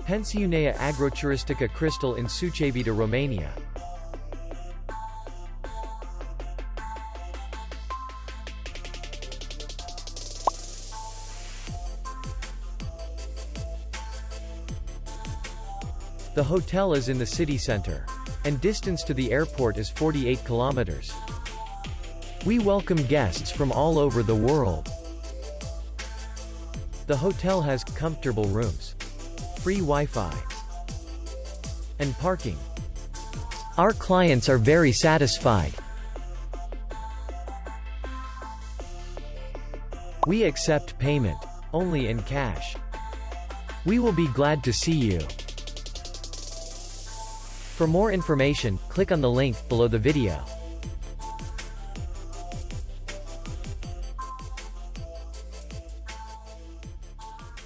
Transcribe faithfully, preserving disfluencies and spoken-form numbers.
Pensiunea Agroturistica Cristal in Sucevita, Romania. The hotel is in the city center, and distance to the airport is forty-eight kilometers. We welcome guests from all over the world. The hotel has comfortable rooms, free Wi-Fi, and parking. Our clients are very satisfied. We accept payment only in cash. We will be glad to see you. For more information, click on the link below the video.